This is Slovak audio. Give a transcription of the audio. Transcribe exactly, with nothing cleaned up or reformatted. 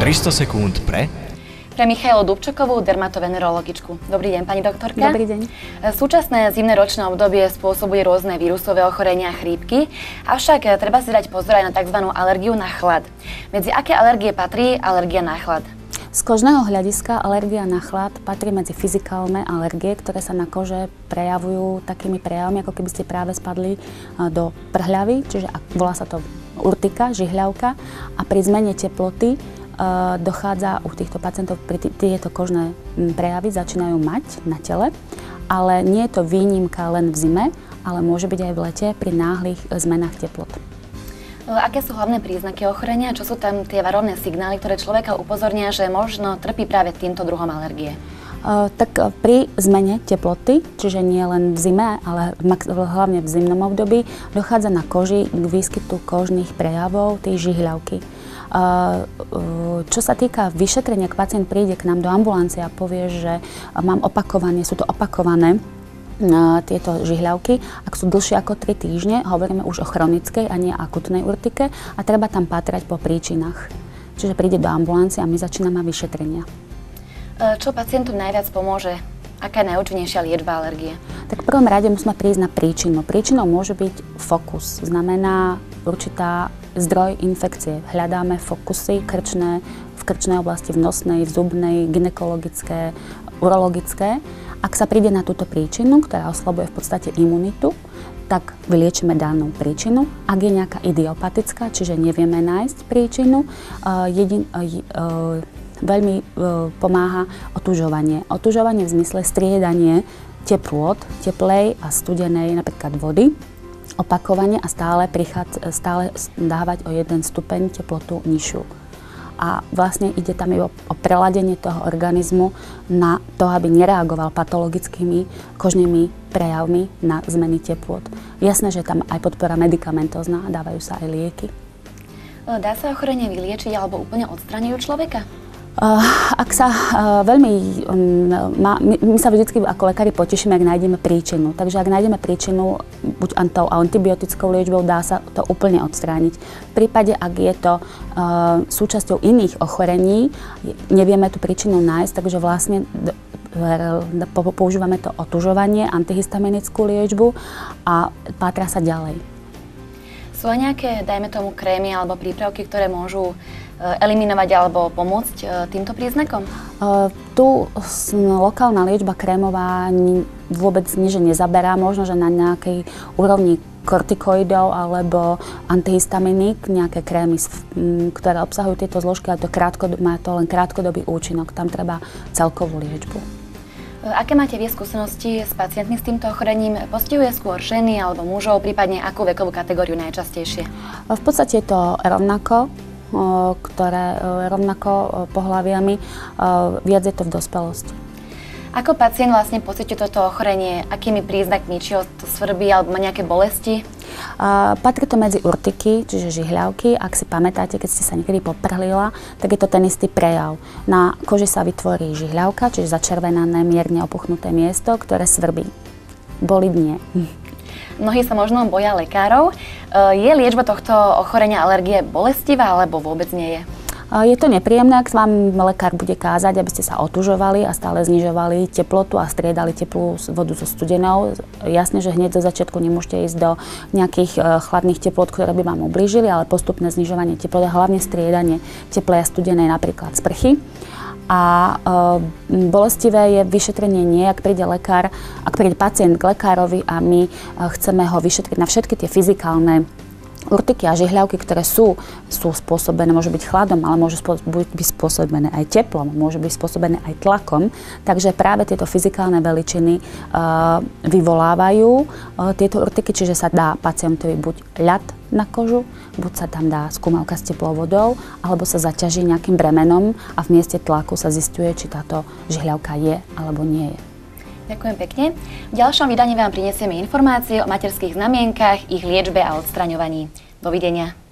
tristo sekúnd pre... Pre Michailu Dubčekovú, dermatovenerologičku. Dobrý deň, pani doktorka. Dobrý deň. Súčasné zimné ročné obdobie spôsobuje rôzne vírusové ochorenia a chrípky, avšak treba si dať pozor aj na tzv. Alergiu na chlad. Medzi aké alergie patrí alergia na chlad? Z kožného hľadiska alergia na chlad patrí medzi fyzikálne alergie, ktoré sa na kože prejavujú takými prejavmi, ako keby ste práve spadli do prhľavy, čiže volá sa to urtika, žihľavka, a pri zmene teploty dochádza u týchto pacientov, pri tieto kožné prejavy začínajú mať na tele, ale nie je to výnimka len v zime, ale môže byť aj v lete pri náhlych zmenách teplot. Aké sú hlavné príznaky ochorenia? Čo sú tam tie varovné signály, ktoré človeka upozornia, že možno trpí práve týmto druhom alergie? Uh, tak uh, pri zmene teploty, čiže nie len v zime, ale hlavne v zimnom období, dochádza na koži k výskytu kožných prejavov, tej žihľavky. Uh, uh, čo sa týka vyšetrenia, ak pacient príde k nám do ambulancie a povie, že uh, mám opakované, sú to opakované uh, tieto žihľavky, ak sú dlhšie ako tri týždne, hovoríme už o chronickej a nie akutnej urtike a treba tam pátrať po príčinách. Čiže príde do ambulancie a my začíname vyšetrenia. Čo pacientom najviac pomôže? Aká je najúčinnejšia liečba alergie? Tak v prvom rade musíme prísť na príčinu. Príčinou môže byť fokus, znamená určitá zdroj infekcie. Hľadáme fokusy krčné, v krčnej oblasti, v nosnej, v zubnej, gynekologické, urologické. Ak sa príde na túto príčinu, ktorá oslabuje v podstate imunitu, tak vyliečíme danú príčinu. Ak je nejaká idiopatická, čiže nevieme nájsť príčinu, uh, jedin, uh, uh, veľmi e, pomáha otužovanie. Otužovanie v zmysle striedanie teplôt, teplej a studenej napríklad vody, opakovane a stále, prichád, stále dávať o jeden stupeň teplotu nižšiu. A vlastne ide tam o, o preladenie toho organizmu na to, aby nereagoval patologickými kožnými prejavmi na zmeny teplôt. Jasné, že tam aj podpora medikamentózna, dávajú sa aj lieky. Dá sa ochorenie vyliečiť alebo úplne odstrániť u človeka? Uh, ak sa uh, veľmi, um, má, my, my sa vždy ako lekári potešíme, ak nájdeme príčinu. Takže ak nájdeme príčinu, buď tou antibiotickou liečbou, dá sa to úplne odstrániť. V prípade, ak je to uh, súčasťou iných ochorení, nevieme tú príčinu nájsť, takže vlastne používame to otužovanie, antihistaminickú liečbu a pátra sa ďalej. Sú aj nejaké, dajme tomu, krémy alebo prípravky, ktoré môžu eliminovať alebo pomôcť týmto príznakom? Uh, tu lokálna liečba krémová vôbec nič nezaberá, možno, že na nejakej úrovni kortikoidov alebo antihistaminík, nejaké krémy, ktoré obsahujú tieto zložky, ale to krátko, má to len krátkodobý účinok, tam treba celkovú liečbu. Aké máte vy skúsenosti s pacientmi s týmto ochorením? Postihuje skôr ženy alebo mužov, prípadne akú vekovú kategóriu najčastejšie? V podstate je to rovnako, ktoré rovnako pohlaviami, viac je to v dospelosti. Ako pacient vlastne pociťuje toto ochorenie? Akými príznakmi? Či ho to svrbí alebo má nejaké bolesti? Uh, patrí to medzi urtiky, čiže žihľavky. Ak si pamätáte, keď ste sa niekedy poprhlila, tak je to ten istý prejav. Na koži sa vytvorí žihľavka, čiže začervenané, mierne opuchnuté miesto, ktoré svrbí. Boliť nie. Mnohí sa možno boja lekárov. Je liečba tohto ochorenia alergie bolestivá alebo vôbec nie je? Je to nepríjemné, ak vám lekár bude kázať, aby ste sa otužovali a stále znižovali teplotu a striedali teplú vodu so studenou. Jasne, že hneď zo začiatku nemôžete ísť do nejakých chladných teplot, ktoré by vám ublížili, ale postupné znižovanie teploty, hlavne striedanie teplej a studenej, napríklad sprchy. A e, bolestivé je vyšetrenie nie, ak príde lekár, ak príde pacient k lekárovi a my e, chceme ho vyšetriť na všetky tie fyzikálne urtiky a žihľavky, ktoré sú, sú spôsobené, môžu byť chladom, ale môžu byť spôsobené aj teplom, môžu byť spôsobené aj tlakom. Takže práve tieto fyzikálne veličiny uh, vyvolávajú uh, tieto urtiky, čiže sa dá pacientovi buď ľad na kožu, buď sa tam dá skúmavka s teplou vodou, alebo sa zaťaží nejakým bremenom a v mieste tlaku sa zisťuje, či táto žihľavka je alebo nie je. Ďakujem pekne. V ďalšom vydaní vám prinesieme informácie o materských znamienkach, ich liečbe a odstraňovaní. Dovidenia.